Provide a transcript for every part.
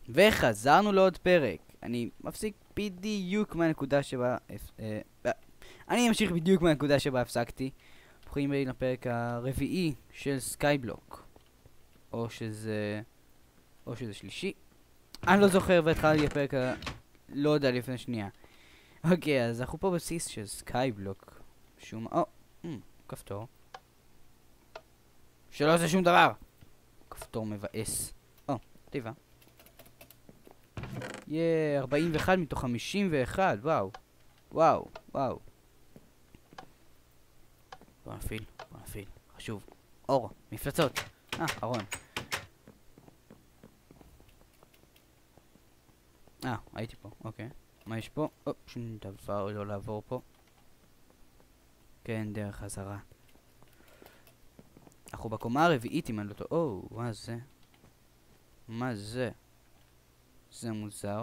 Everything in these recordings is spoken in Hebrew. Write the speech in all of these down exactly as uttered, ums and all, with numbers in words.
וחזרנו לעוד פרק. אני מפסיק בדיוק מהנקודה שבה... אה, אה, אני אמשיך בדיוק מהנקודה שבה הפסקתי. ברוכים הבאים לפרק הרביעי של סקייבלוק. או שזה... או שזה שלישי. אני לא זוכר והתחלתי לפרק ה... לא יודע לפני שנייה. אוקיי, אז אנחנו פה בסיס של סקייבלוק. שום... או, אמ, כפתור. שלא עושה שום דבר. כפתור מבאס. או, טבע. יאה, ארבעים ואחת מתוך חמישים ואחת, וואו. וואו, וואו. בוא נפעיל, בוא נפעיל. חשוב. אור, מפלצות. אה, ארון. אה, הייתי פה, אוקיי. מה יש פה? או, שום דבר לא לעבור פה. כן, דרך חזרה. אנחנו בקומה הרביעית אם אני לא טועה. או, מה זה? מה זה? זה מוזר.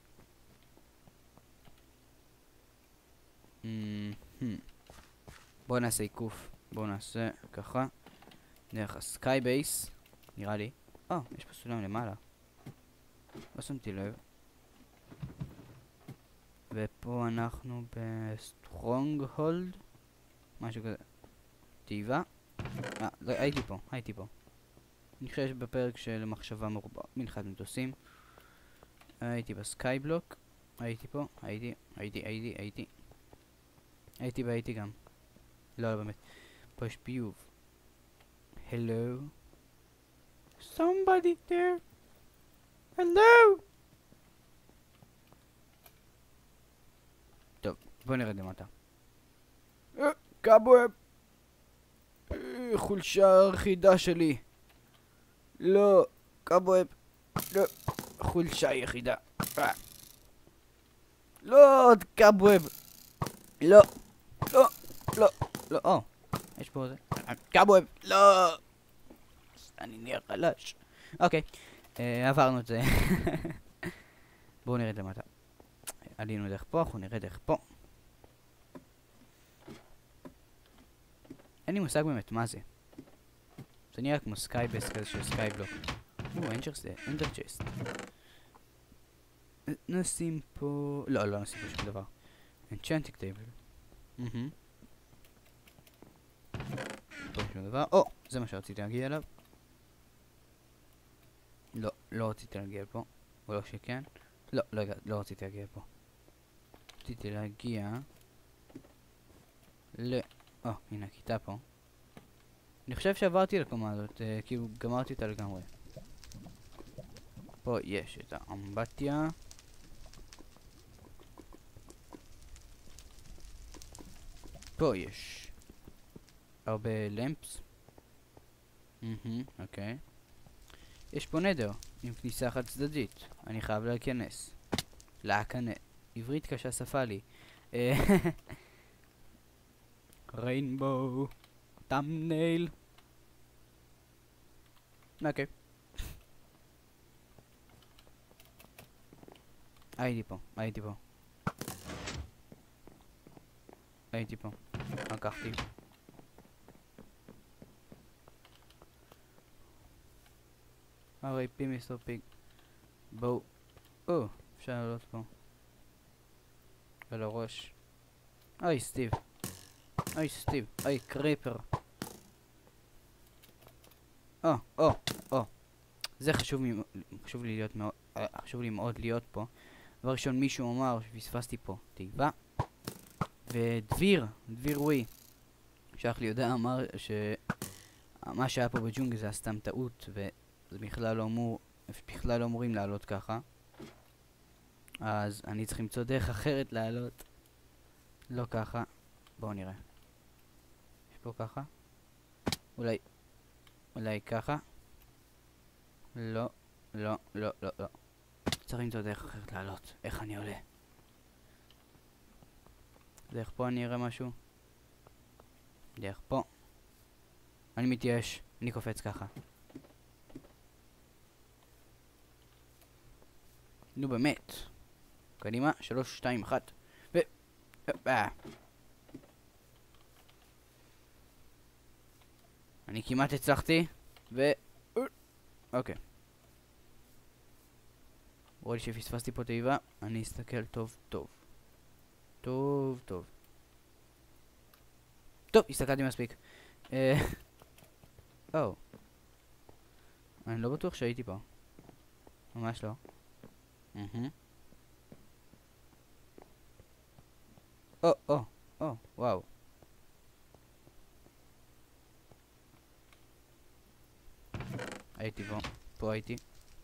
בואו נעשה עיקוף. בואו נעשה ככה. דרך הסקאי בייס. נראה לי. אה, יש פה סולם למעלה. לא שמתי לב. ופה אנחנו בסטרונג הולד. משהו כזה. טבע. אה, הייתי פה, הייתי פה. אני חושב שבפרק של מחשבה מרובה. מנחת מטוסים. הייתי בסקייבלוק. הייתי פה, הייתי, הייתי, הייתי, הייתי. הייתי והייתי גם. לא, לא באמת. פה יש ביוב. Hello? Somebody there? Hello? טוב, בוא נרד למטה. קאבווב! חולשה היחידה שלי. לא, קאבווב. לא, חולשה יחידה. לא, עוד קאבווב. לא, לא, לא, לא, או, יש פה זה. קאבווב, לא. אני נהיה חלש. אוקיי, עברנו את זה. בואו נרד למטה. עלינו דרך פה, אנחנו נרד דרך פה. אין לי מושג באמת מה זה. זה נראה כמו סקייבס כזה של סקייבלוק. או, אנג'ר זה, אנדר צ'סט. נשים פה... לא, לא נשים פה שום דבר. אנצ'נטיק טייבל. אהה. פה שום דבר. או, זה מה שרציתי להגיע אליו. לא, לא רציתי להגיע לפה. או לא שכן. לא, לא, לא רציתי להגיע לפה. רציתי להגיע... ל... או, הנה, הכיתה פה. אני חושב שעברתי לקומה הזאת, אה, כאילו גמרתי אותה לגמרי. פה יש את האמבטיה. פה יש הרבה למפס. אהה, אוקיי. יש פה נדר עם כניסה חד צדדית. אני חייב להיכנס. להיכנס. עברית קשה שפה לי. ריינבו. תמנייל. אוקיי. הייתי פה, הייתי פה. הייתי פה. לקחתי. הרי פי מיסטר פיג. בואו. או, אפשר לעלות פה. על הראש. אוי, סטיב. אוי, סטיב. אוי, קריפר. או, או, או. זה חשוב לי, חשוב לי להיות מאוד, חשוב לי מאוד להיות פה. דבר ראשון, מישהו אמר שפספסתי פה תיבה. ודביר, דביר ווי, שאח לי יודע, אמר שמה שהיה פה בג'ונגל זה סתם טעות, וזה בכלל לא אמור, בכלל לא אמורים לעלות ככה. אז אני צריך למצוא דרך אחרת לעלות. לא ככה. בואו נראה. יש פה ככה. אולי, אולי ככה. לא, לא, לא, לא, לא. צריך למצוא דרך אחרת לעלות. איך אני עולה? דרך פה אני אראה משהו. דרך פה. אני מתייאש. אני קופץ ככה. נו באמת. קדימה. שלוש, שתיים, אחת. ו... אה. אני כמעט הצלחתי. ו... אוקיי. רואה לי שפספסתי פה תיבה, אני אסתכל טוב טוב. טוב טוב. טוב, הסתכלתי מספיק. אה... או. אני לא בטוח שהייתי פה. ממש לא. אהה. או, או, או, וואו. הייתי פה, פה הייתי.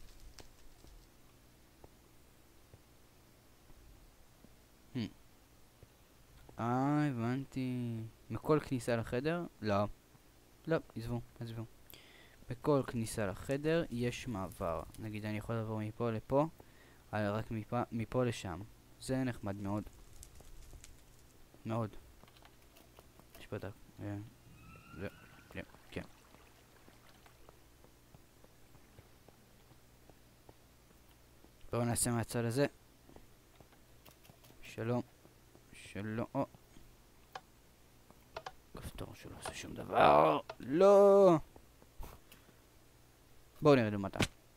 אה, הבנתי. מכל כניסה לחדר? לא. לא, עזבו, עזבו. בכל כניסה לחדר יש מעבר. נגיד אני יכול לעבור מפה לפה, אבל רק מפה, מפה לשם. זה נחמד מאוד. מאוד. יש פה דק. זה, זה, כן. בואו נעשה מהצד הזה. שלום. שלום. או. כפתור שלא עושה שום דבר. לא. בואו נרד למטה.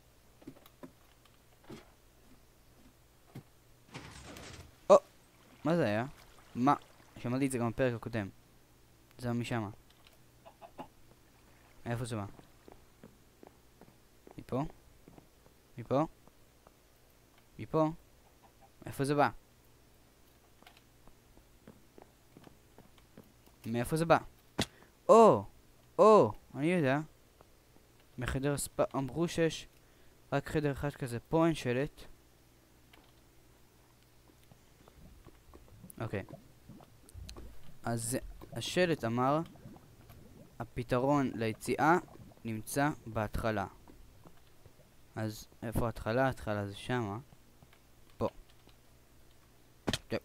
או. מה זה היה? מה? שמעתי את זה גם בפרק הקודם. זה היה משמה. איפה זה בא? מפה? מפה? מפה? איפה זה בא? מאיפה זה בא? או! או! אני יודע. מחדר ספא... אמרו שיש רק חדר אחד כזה. פה אין שלט. אוקיי. אז השלט אמר הפתרון ליציאה נמצא בהתחלה. אז איפה ההתחלה? ההתחלה זה שמה. פה. טוב.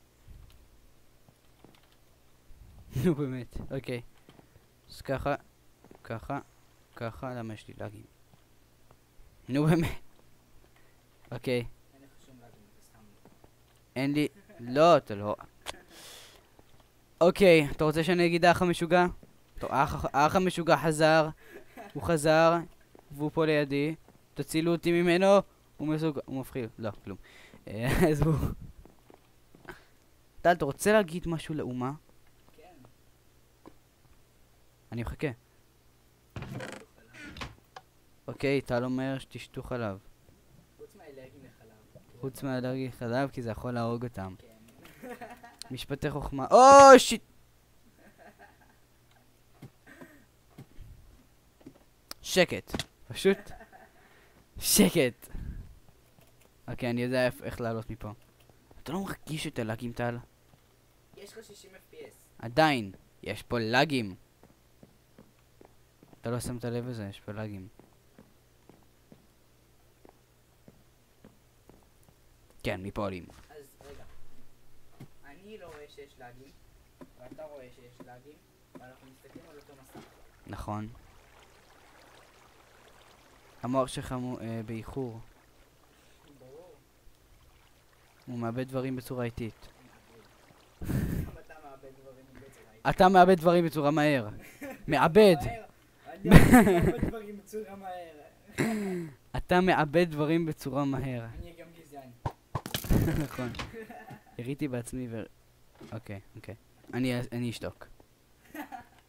נו באמת, אוקיי. אז ככה, ככה, ככה, למה יש לי לגים? נו באמת. אוקיי. אין לך שום לגים, אתה סתם... אין לי... לא, אתה לא... אוקיי, אתה רוצה שאני אגיד האח המשוגע? טוב, האח המשוגע חזר, הוא חזר, והוא פה לידי. תצילו אותי ממנו, הוא מסוג... הוא מפחיד, לא, כלום. אז הוא... טל, אתה רוצה להגיד משהו לאומה? כן. אני מחכה. אוקיי, טל אומר שתשתו חלב. חוץ מהאלרגים לחלב. חוץ מהאלרגיה לחלב, כי זה יכול להרוג אותם. כן. משפטי חוכמה. או, שיט! שקט. פשוט. שקט. אוקיי, אני יודע איך לעלות מפה. אתה לא מרגיש את הלאגים, טל? יש לך שישים אף פי אס. עדיין. יש פה לאגים. אתה לא שמת לב לזה, יש פה לאגים. כן, מפה עולים. אז רגע. אני לא רואה שיש לאגים, ואתה רואה שיש לאגים, ואנחנו מסתכלים על אותו מסך. נכון. המוח שלך אה, באיחור. ברור. הוא מאבד דברים בצורה איטית. אתה מאבד דברים בצורה איטית. אתה מאבד דברים בצורה מהר. מאבד. אני מאבד דברים בצורה מהר. אתה מאבד דברים בצורה מהר. אני גם גזען. נכון. הראיתי בעצמי ו... אוקיי, אוקיי. אני אני אשתוק. אני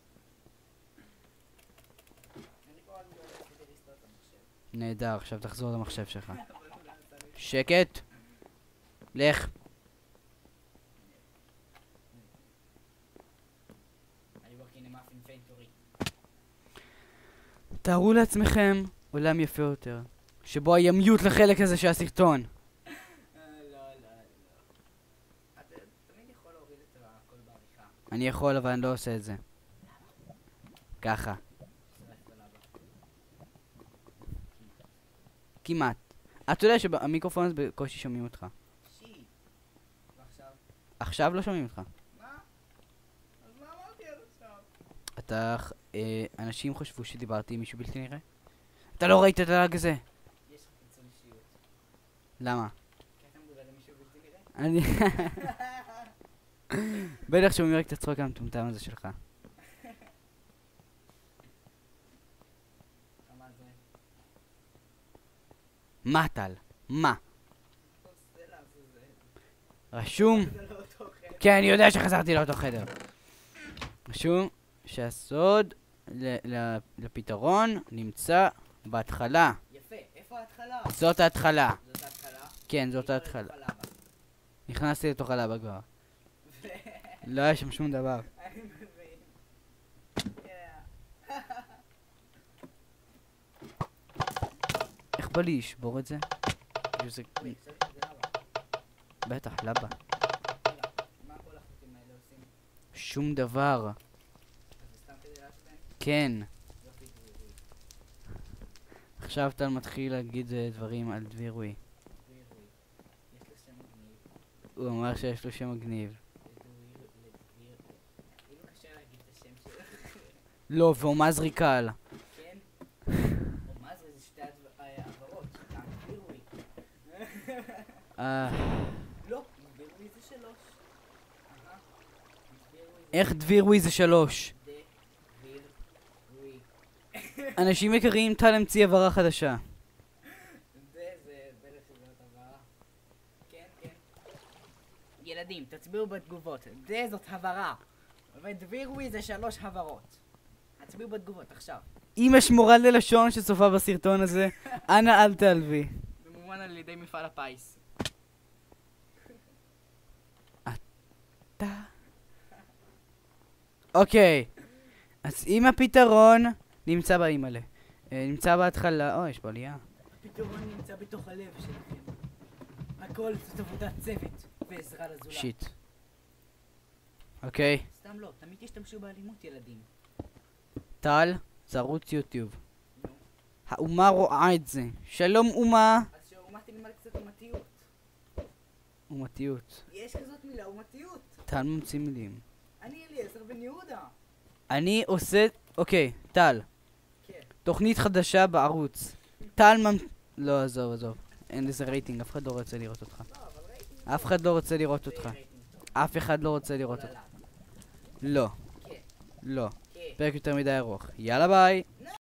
פה רק הולך כדי לסתור את המחשב. נהדר, עכשיו תחזור למחשב שלך. שקט. לך. אני working in muffin factory. תארו לעצמכם עולם יפה יותר, שבו היה מיוט לחלק הזה של הסרטון. לא, לא, לא. אתה תמיד יכול להוריד את הכל בעריכה. אני יכול, אבל אני לא עושה את זה. ככה. כמעט. אתה יודע שהמיקרופון הזה בקושי שומעים אותך. שיט. ועכשיו? עכשיו לא שומעים אותך. מה? אז מה אמרתי עד עכשיו? אתה... אה, אנשים חשבו שדיברתי עם מישהו בלתי נראה? אתה לא ראית את הלאג הזה? יש לך פיצול אישיות. למה? כי אתה מדבר למישהו בלתי נראה? אני... בטח שומעים רק את הצחוק המטומטם הזה שלך. כמה זה? מה טל? מה? רשום, זה לא אותו חדר. כן, אני יודע שחזרתי לאותו חדר. רשום שהסוד ל- ל- לפתרון נמצא בהתחלה. יפה, איפה ההתחלה? זאת ההתחלה. זאת ההתחלה. כן, זאת אני ההתחלה. לא לתוך הלבה. נכנסתי לתוך הלבה כבר. ו- לא היה שם שום דבר. אני מבין. Yeah. איך בא לי לשבור את זה? שזה... אוי, חשבתי שזה לבה. בטח, לבה. רגע, מה כל החוטים האלה עושים? שום דבר. אז זה סתם כדי לעצבן? כן. יופי, דבירוי. עכשיו טל מתחיל להגיד אה, דברים על דבירוי. דבירוי. יש לו שם מגניב. הוא אמר שיש לו שם מגניב. לדביר, לדביר. כאילו קשה להגיד את השם שלו. לא, והוא מזרי קל. כן? או מה זה? זה שתי הדבר- העברות. גם דבירוי. אה... לא, דבירוי זה שלוש. אהה. דבירוי זה איך דבירוי זה שלוש? דבירוי. אנשים יקרים, טל המציא הבהרה חדשה. זה, זה, בטח שזאת הבהרה. כן, כן. ילדים, תצביעו בתגובות. זה זאת הבהרה. ודבירוי זה שלוש הבהרות. תצביעו בתגובות עכשיו. אם יש מורל ללשון שצופה בסרטון הזה, אנא אל תעלבי. ממומן על ידי מפעל הפיס. אוקיי, אז אם הפתרון נמצא באימא'לה, אה, נמצא בהתחלה, או, יש פה עלייה. הפתרון נמצא בתוך הלב שלכם. הכל זאת עבודת צוות ועזרה לזולת. שיט. אוקיי, סתם לא, תמיד תשתמשו באלימות ילדים. טל, זה ערוץ יוטיוב. נו. האומה רואה את זה. שלום אומה. אז שהאומה תלמד קצת אומתיות. אומתיות. יש כזאת מילה, אומתיות. טל ממציא מילים. אני אליעזר בן יהודה. אני עושה... אוקיי, טל. כן. תוכנית חדשה בערוץ. טל ממ... לא, עזוב, עזוב. אין לזה רייטינג, אף אחד לא רוצה לראות אותך. לא, אבל רייטינג אף אחד לא רוצה לראות זה אותך. רייטינג טוב. אף אחד לא רוצה לראות אותך. אוללה. לא. כן, לא. כן. פרק יותר מדי ארוך. יאללה ביי.